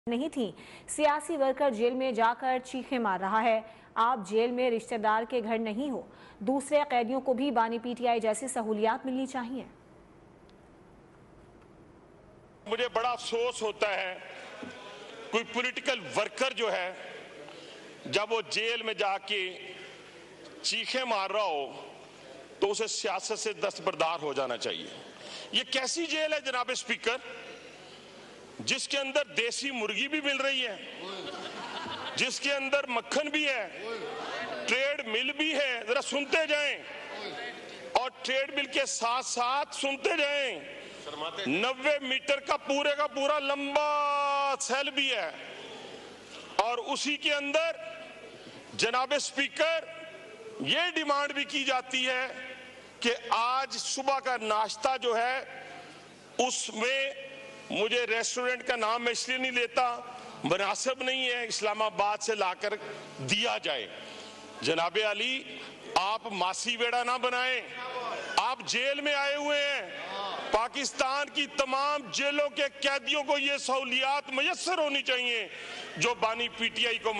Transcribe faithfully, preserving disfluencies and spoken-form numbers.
नहीं थी। सियासी वर्कर जेल में जाकर चीखें मार रहा है। आप जेल में रिश्तेदार के घर नहीं हो, दूसरे कैदियों को भी बानी पीटीआई जैसी सहूलियात मिलनी चाहिए। मुझे बड़ा अफसोस होता है, कोई पॉलिटिकल वर्कर जो है जब वो जेल में जाके चीखें मार रहा हो तो उसे सियासत से दस्तबरदार हो जाना चाहिए। ये कैसी जेल है जनाब स्पीकर, जिसके अंदर देसी मुर्गी भी मिल रही है, जिसके अंदर मक्खन भी है, ट्रेड मिल भी है। जरा सुनते जाएं और ट्रेड मिल के साथ साथ सुनते जाएं, नब्बे मीटर का पूरे का पूरा लंबा सेल भी है। और उसी के अंदर जनाब स्पीकर ये डिमांड भी की जाती है कि आज सुबह का नाश्ता जो है उसमें, मुझे रेस्टोरेंट का नाम मैं इसलिए नहीं लेता, मुनासिब नहीं है, इस्लामाबाद से लाकर दिया जाए। जनाबे अली, आप मासी वेड़ा ना बनाएं। आप जेल में आए हुए हैं। पाकिस्तान की तमाम जेलों के कैदियों को ये सहूलियात मुयस्सर होनी चाहिए जो बानी पीटीआई को